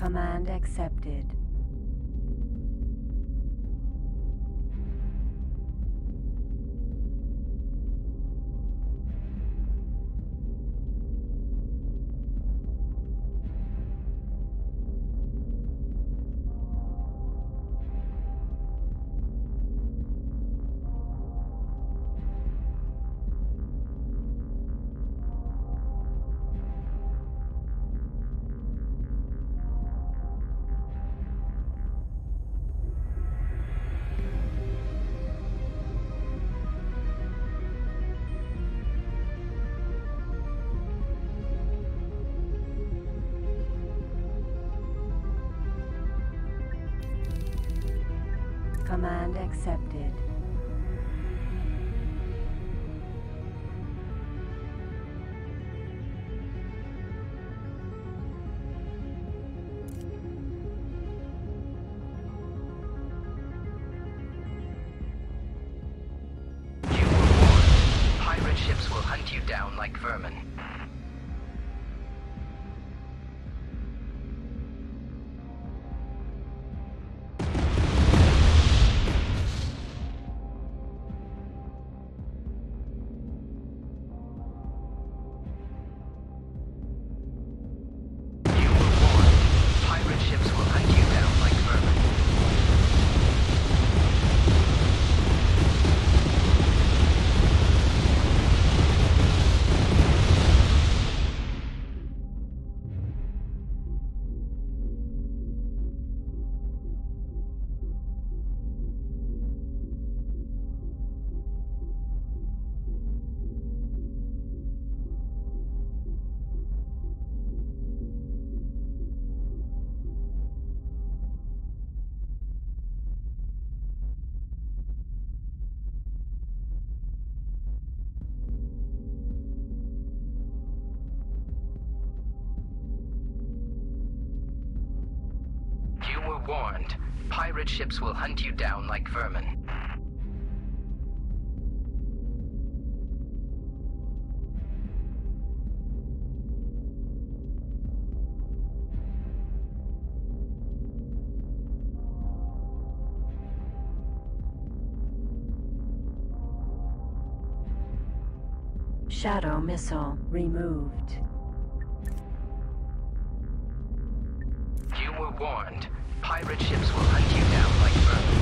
Command accepted. Command accepted. You were warned. Pirate ships will hunt you down like vermin. You were warned. Pirate ships will hunt you down like vermin. Shadow missile removed. You were warned. Pirate ships will hunt you down like vermin.